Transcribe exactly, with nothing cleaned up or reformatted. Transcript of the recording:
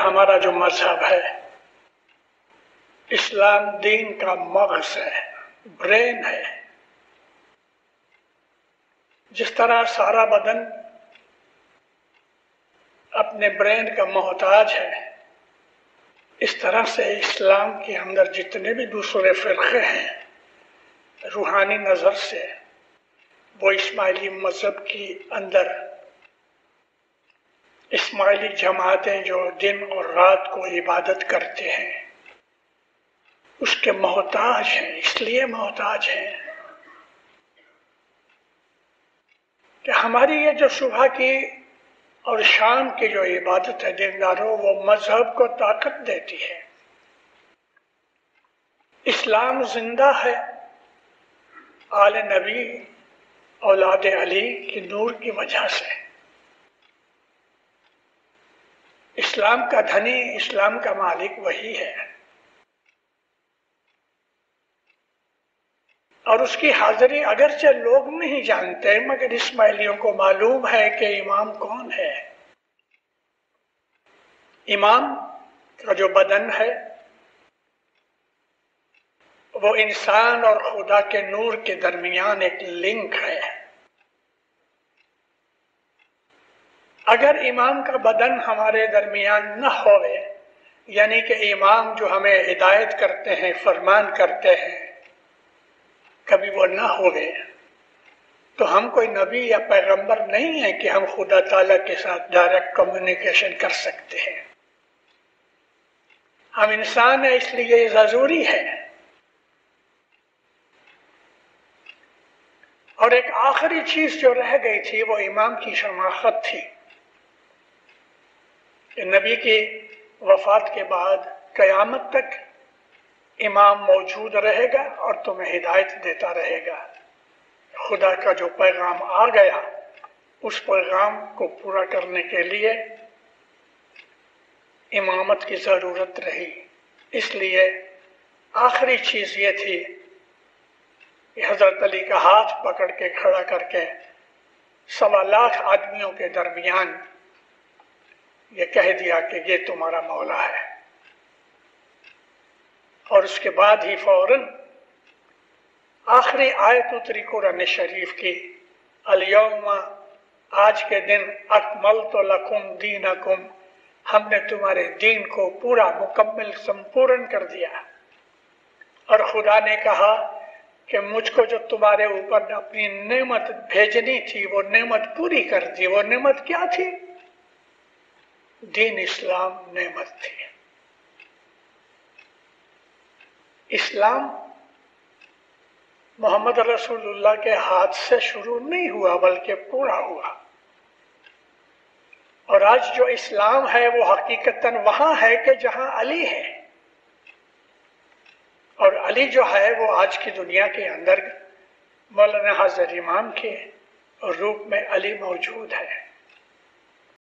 ہمارا جو مذہب ہے، اسلام دین کا مغز ہے، برین ہے۔ جس طرح سارا بدن اپنے برین کا محتاج ہے، اس طرح سے اسلام کے اندر جتنے بھی دوسرے فرقے ہیں روحانی نظر سے، وہ اسماعیلی مذہب کی اندر اسماعیلی جماعتیں جو دن اور رات کو عبادت کرتے ہیں اس کے محتاج ہیں۔ اس لیے محتاج ہیں کہ ہماری یہ جو صبح کی اور شام کی جو عبادت ہے دینداروں، وہ مذہب کو طاقت دیتی ہے۔ اسلام زندہ ہے آل نبی اولاد علی کی نور کی وجہ سے۔ اسلام کا دھنی، اسلام کا مالک وہی ہے، اور اس کی حاضری اگرچہ لوگ نہیں جانتے مگر اسماعیلیوں کو معلوم ہے کہ امام کون ہے۔ امام کا جو بدن ہے وہ انسان اور خدا کے نور کے درمیان ایک لنک ہے۔ اگر امام کا بدن ہمارے درمیان نہ ہوئے، یعنی کہ امام جو ہمیں ہدایت کرتے ہیں، فرمان کرتے ہیں، کبھی وہ نہ ہوئے تو ہم کوئی نبی یا پیغمبر نہیں ہے کہ ہم خدا تعالیٰ کے ساتھ ڈائریکٹ کمیونیکیشن کر سکتے ہیں۔ ہم انسان ہیں، اس لیے یہ ضروری ہے۔ اور ایک آخری چیز جو رہ گئی تھی وہ امام کی شناخت تھی کہ نبی کی وفات کے بعد قیامت تک امام موجود رہے گا اور تمہیں ہدایت دیتا رہے گا۔ خدا کا جو پیغام آ گیا اس پیغام کو پورا کرنے کے لیے امامت کی ضرورت رہی۔ اس لیے آخری چیز یہ تھی کہ حضرت علی کا ہاتھ پکڑ کے کھڑا کر کے سوا لاکھ آدمیوں کے درمیان یہ کہہ دیا کہ یہ تمہارا مولا ہے، اور اس کے بعد ہی فوراً آخری آیت اتری قرآن شریف کی، الیوم، آج کے دن، اکملت لکم دینکم، ہم نے تمہارے دین کو پورا مکمل سمپورن کر دیا۔ اور خدا نے کہا کہ مجھ کو جو تمہارے اوپر اپنی نعمت بھیجنی تھی وہ نعمت پوری کر دی۔ وہ نعمت کیا تھی؟ دین اسلام نعمت تھی۔ اسلام محمد رسول اللہ کے ہاتھ سے شروع نہیں ہوا بلکہ پورا ہوا، اور آج جو اسلام ہے وہ حقیقتاً وہاں ہے کہ جہاں علی ہے، اور علی جو ہے وہ آج کی دنیا کے اندر مولانا حضرت امام کے روپ میں علی موجود ہے۔